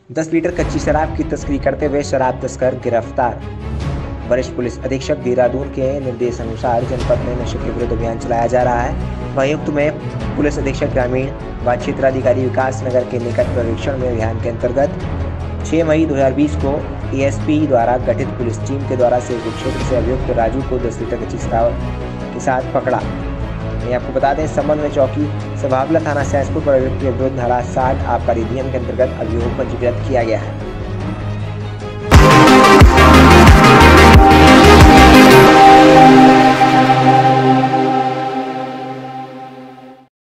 10 litre कच्ची शराब की तस्करी करते हुए शराब तस्कर गिरफ्तार। वरिष्ठ पुलिस अधीक्षक देहरादून के निर्देशानुसार जनपद में नशे के विरुद्ध अभियान चलाया जा रहा है। वहीयुक्त में पुलिस अधीक्षक ग्रामीण व क्षेत्राधिकारी विकास नगर के निकट पर्यवेक्षण में अभियान के अंतर्गत 6 मई 2020 को एएसपी द्वारा गठित पुलिस टीम के द्वारा सेवपुर क्षेत्र से अभियुक्त राजू को 10 लीटर कच्ची शराब के साथ पकड़ा। मैं आपको बता दें, इस संबंध में चौकी सभावला थाना सहसपुर पर अभियुक्त के विरुद्ध धारा 60 आबकारी अधिनियम के अंतर्गत अभियोग पंजीकृत किया गया है।